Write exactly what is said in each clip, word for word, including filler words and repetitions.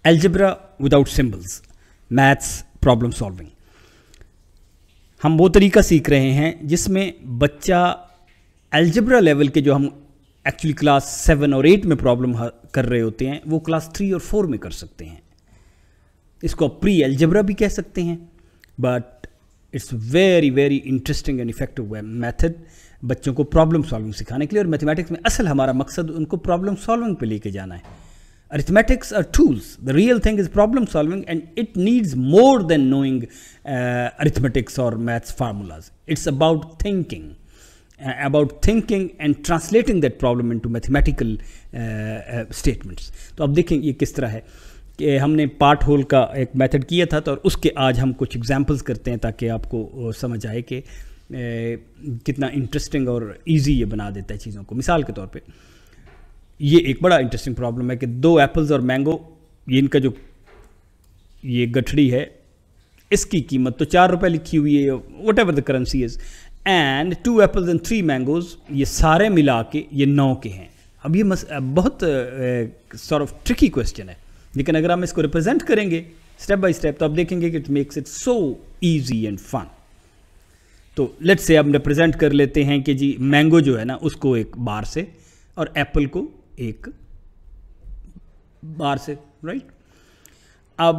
Algebra without symbols, maths problem solving. हम वो तरीका सीख रहे हैं जिसमें बच्चा एल्जेब्रा लेवल के जो हम एक्चुअली क्लास सेवन और एट में प्रॉब्लम कर रहे होते हैं वो क्लास थ्री और फोर में कर सकते हैं। इसको आप प्री एल्जेब्रा भी कह सकते हैं, but it's very very interesting and effective method बच्चों को प्रॉब्लम सॉल्विंग सिखाने के लिए। और मैथमेटिक्स में असल हमारा मकसद उनको प्रॉब्लम सॉल्विंग पे लेके जाना है। Arithmetics are tools. The real thing is problem solving, and it needs more than knowing uh, arithmetics or maths formulas. It's about thinking, uh, about thinking and translating that problem into mathematical uh, uh, statements. तो अब देखें ये किस तरह है कि हमने part whole का एक मेथड किया था, तो और उसके आज हम कुछ एग्जांपल्स करते हैं ताकि आपको समझ आए कि कितना इंटरेस्टिंग और इजी ये बना देता है चीज़ों को। मिसाल के तौर पे ये एक बड़ा इंटरेस्टिंग प्रॉब्लम है कि दो एप्पल्स और मैंगो, ये इनका जो ये गठड़ी है इसकी कीमत तो चार रुपए लिखी हुई है, whatever the currency is, and two apples and three mangoes, ये सारे मिला के ये नौ के हैं। अब ये मस, बहुत सॉर्ट ऑफ ट्रिकी क्वेश्चन है, लेकिन अगर हम इसको रिप्रेजेंट करेंगे स्टेप बाय स्टेप तो आप देखेंगे कि it makes it so easy and fun. तो लेट्स से हम रिप्रेजेंट कर लेते हैं कि जी मैंगो जो है ना उसको एक बार से और एप्पल को एक बार से, राइट। अब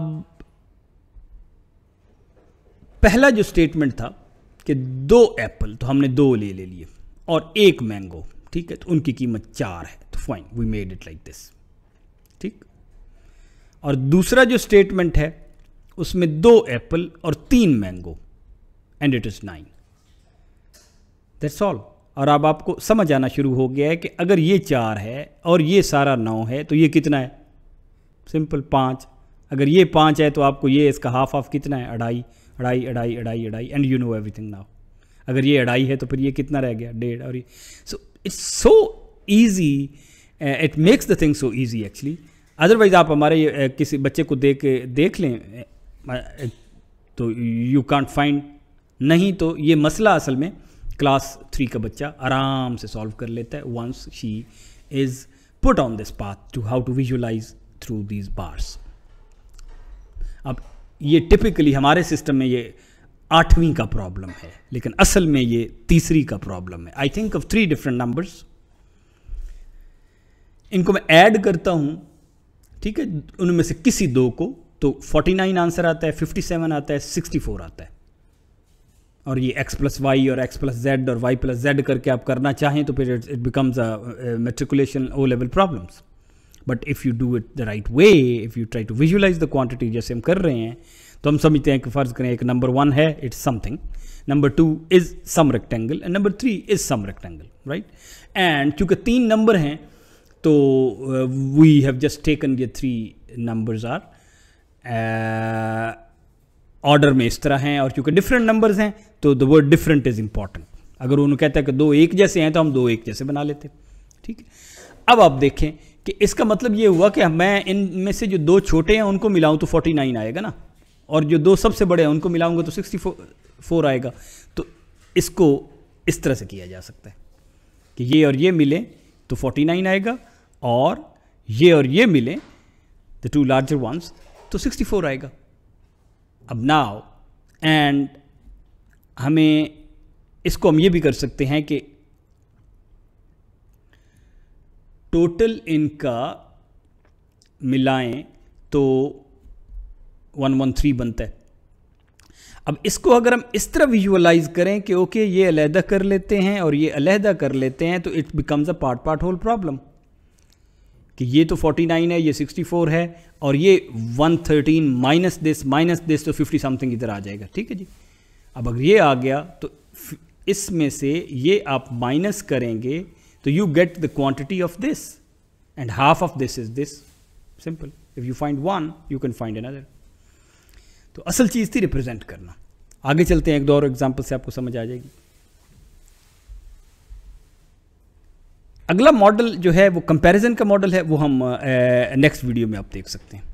पहला जो स्टेटमेंट था कि दो एप्पल, तो हमने दो ले ले लिए और एक मैंगो, ठीक है, तो उनकी कीमत चार है, तो fine we made it like this, ठीक। और दूसरा जो स्टेटमेंट है उसमें दो एप्पल और तीन mango and it is nine, that's all. और अब आपको समझ आना शुरू हो गया है कि अगर ये चार है और ये सारा नौ है तो ये कितना है, सिंपल पाँच। अगर ये पाँच है तो आपको ये इसका हाफ हाफ कितना है, अढ़ाई अढ़ाई अढ़ाई अढ़ाई अढ़ाई, and you know everything now. अगर ये अढ़ाई है तो फिर ये कितना रह गया, डेढ़। और ये so it's so easy, it makes the thing so easy actually. Otherwise आप हमारे uh, किसी बच्चे को देख देख लें uh, तो यू कांट फाइंड, नहीं तो ये मसला असल में क्लास थ्री का बच्चा आराम से सॉल्व कर लेता है once she is put on this path to how to visualise through these bars. अब ये टिपिकली हमारे सिस्टम में ये आठवीं का प्रॉब्लम है, लेकिन असल में ये तीसरी का प्रॉब्लम है। I think of three different numbers, इनको मैं ऐड करता हूं, ठीक है, उनमें से किसी दो को, तो उनचास आंसर आता है, सत्तावन आता है, चौंसठ आता है। और ये x प्लस वाई और x प्लस जेड और y प्लस जेड करके आप करना चाहें तो फिर it becomes a matriculation O level problems. But if you do it the right way, if you try to visualise the quantity जैसे हम कर रहे हैं, तो हम समझते हैं कि फ़र्ज़ करें एक नंबर वन है, it's something, number two is some rectangle, and number three is some rectangle, right. And चूँकि तीन नंबर हैं तो वी हैव जस्ट टेकन ये थ्री नंबर्स आर ऑर्डर में इस तरह हैं, और क्योंकि डिफरेंट नंबर्स हैं तो the word different is important. अगर उन्होंने कहता है कि दो एक जैसे हैं तो हम दो एक जैसे बना लेते हैं, ठीक है। अब आप देखें कि इसका मतलब ये हुआ कि मैं इनमें से जो दो छोटे हैं उनको मिलाऊं तो उनचास आएगा ना, और जो दो सबसे बड़े हैं उनको मिलाऊंगा तो चौंसठ आएगा। तो इसको इस तरह से किया जा सकता है कि ये और ये मिले तो उनचास आएगा, और ये और ये मिले द टू लार्जर वंस तो चौंसठ आएगा। अब नाउ एंड हमें इसको हम ये भी कर सकते हैं कि टोटल इनका मिलाएं तो वन वन थ्री बनता है। अब इसको अगर हम इस तरह विजुअलाइज करें कि ओके ये अलहदा कर लेते हैं और ये अलहदा कर लेते हैं, तो it becomes a part part whole problem कि ये तो उनचास है, ये चौंसठ है, और ये एक सौ तेरह माइनस दिस माइनस दिस तो पचास समथिंग इधर आ जाएगा, ठीक है जी। अब अगर ये आ गया तो इसमें से ये आप माइनस करेंगे तो you get the quantity of this, and half of this is this, simple. If you find one you can find another. तो असल चीज़ थी रिप्रेजेंट करना। आगे चलते हैं, एक दो और एग्जाम्पल से आपको समझ आ जाएगी। अगला मॉडल जो है वो कंपैरिजन का मॉडल है, वो हम नेक्स्ट वीडियो में आप देख सकते हैं।